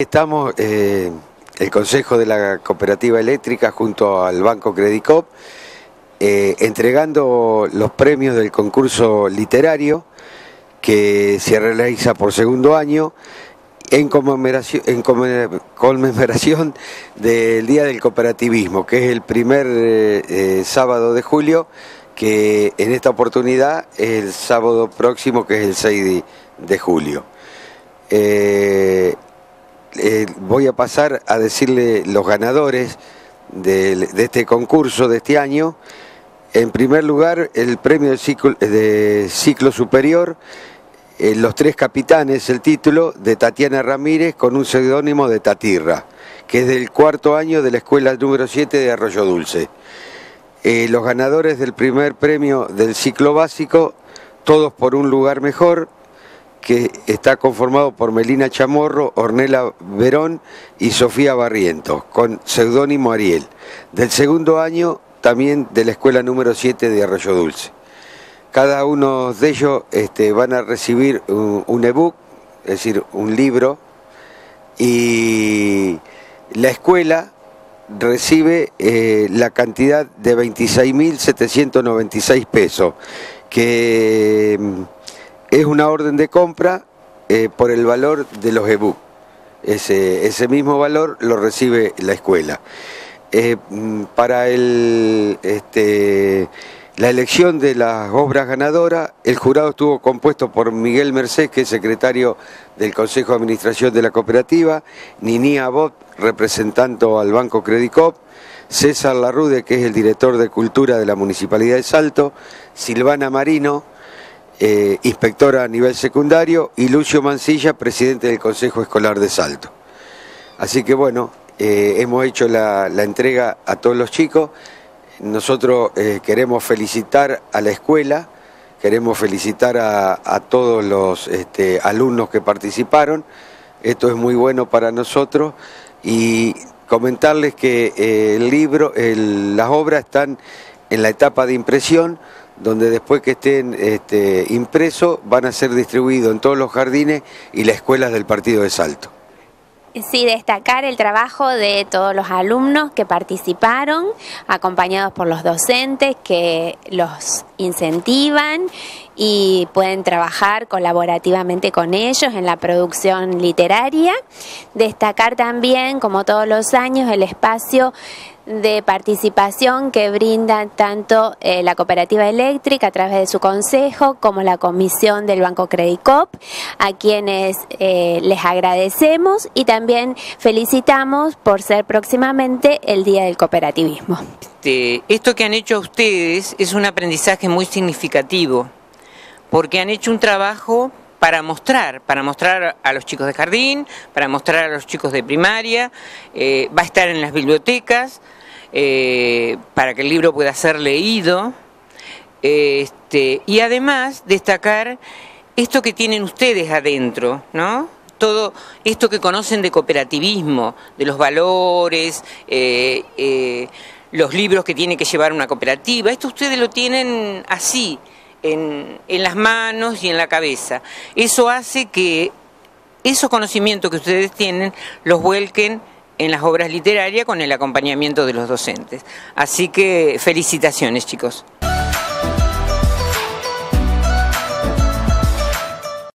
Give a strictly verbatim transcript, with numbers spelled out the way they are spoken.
Estamos, eh, el Consejo de la Cooperativa Eléctrica junto al Banco Credicop, eh, entregando los premios del concurso literario que se realiza por segundo año en conmemoración, en conmemoración del Día del Cooperativismo, que es el primer eh, eh, sábado de julio, que en esta oportunidad es el sábado próximo, que es el seis de julio. Eh, eh, voy a pasar a decirle los ganadores de, de este concurso de este año. En primer lugar, el premio de ciclo, de ciclo superior, eh, Los Tres Capitanes, el título, de Tatiana Ramírez, con un seudónimo de Tatirra, que es del cuarto año de la escuela número siete de Arroyo Dulce. Eh, los ganadores del primer premio del ciclo básico, Todos por un lugar mejor, que está conformado por Melina Chamorro, Ornella Verón y Sofía Barrientos, con seudónimo Ariel. Del segundo año, también de la escuela número siete de Arroyo Dulce. Cada uno de ellos este, van a recibir un, un ebook, es decir, un libro, y la escuela recibe eh, la cantidad de veintiséis mil setecientos noventa y seis pesos, que es una orden de compra eh, por el valor de los ebooks. Ese, ese mismo valor lo recibe la escuela. Eh, para el, este, la elección de las obras ganadoras, el jurado estuvo compuesto por Miguel Mercés, que es secretario del Consejo de Administración de la Cooperativa, Nini Abot, representando al Banco Credicop, César Larrude, que es el director de Cultura de la Municipalidad de Salto, Silvana Marino, eh, inspectora a nivel secundario, y Lucio Mancilla, presidente del Consejo Escolar de Salto. Así que bueno, eh, hemos hecho la, la entrega a todos los chicos. Nosotros eh, queremos felicitar a la escuela, queremos felicitar a, a todos los este, alumnos que participaron. Esto es muy bueno para nosotros, y comentarles que eh, el libro, el, las obras están en la etapa de impresión, donde después que estén este, impresos van a ser distribuidos en todos los jardines y las escuelas del partido de Salto. Sí, destacar el trabajo de todos los alumnos que participaron, acompañados por los docentes que los incentivan y pueden trabajar colaborativamente con ellos en la producción literaria. Destacar también, como todos los años, el espacio de participación que brinda tanto eh, la Cooperativa Eléctrica a través de su consejo como la comisión del Banco Credicop, a quienes eh, les agradecemos y también felicitamos por ser próximamente el Día del Cooperativismo. Este, esto que han hecho ustedes es un aprendizaje muy significativo, porque han hecho un trabajo para mostrar, para mostrar a los chicos de jardín, para mostrar a los chicos de primaria, eh, va a estar en las bibliotecas, eh, para que el libro pueda ser leído, eh, este, y además destacar esto que tienen ustedes adentro, ¿no? Todo esto que conocen de cooperativismo, de los valores, eh, eh, los libros que tiene que llevar una cooperativa, esto ustedes lo tienen así, En, en las manos y en la cabeza. Eso hace que esos conocimientos que ustedes tienen los vuelquen en las obras literarias con el acompañamiento de los docentes. Así que felicitaciones, chicos.